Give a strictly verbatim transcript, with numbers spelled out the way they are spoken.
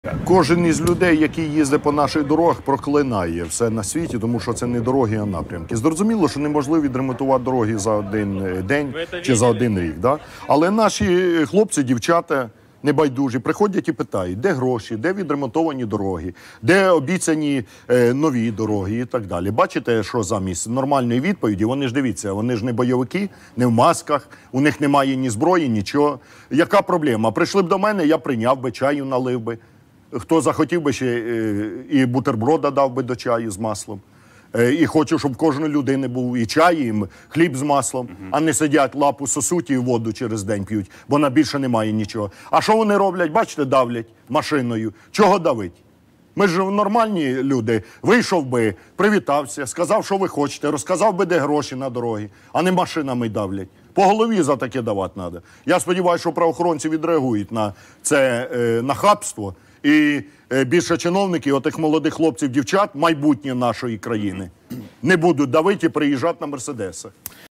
Кожен із людей, який їздить по наших дорогах, проклинає все на світі, тому що це не дороги, а напрямки. Зрозуміло, що неможливо відремонтувати дороги за один день чи за один рік. Да? Але наші хлопці, дівчата небайдужі приходять і питають, де гроші, де відремонтовані дороги, де обіцяні е, нові дороги і так далі. Бачите, що замість нормальної відповіді, вони ж дивіться, вони ж не бойовики, не в масках, у них немає ні зброї, нічого. Яка проблема? Прийшли б до мене, я прийняв би, чаю налив би. Хто захотів би ще і бутерброда дав би до чаю з маслом. І хочу, щоб в кожної людини був і чай, і хліб з маслом, uh-huh. а не сидять лапу сосуть і воду через день п'ють, бо на більше немає нічого. А що вони роблять? Бачите, давлять машиною. Чого давить? Ми ж нормальні люди. Вийшов би, привітався, сказав, що ви хочете, розказав би, де гроші на дороги, а не машинами давлять. По голові за таке давати треба. Я сподіваюся, що правоохоронці відреагують на це е, нахабство. І е, більше чиновників, отих молодих хлопців, дівчат, майбутнє нашої країни, не будуть давити і приїжджати на мерседесах.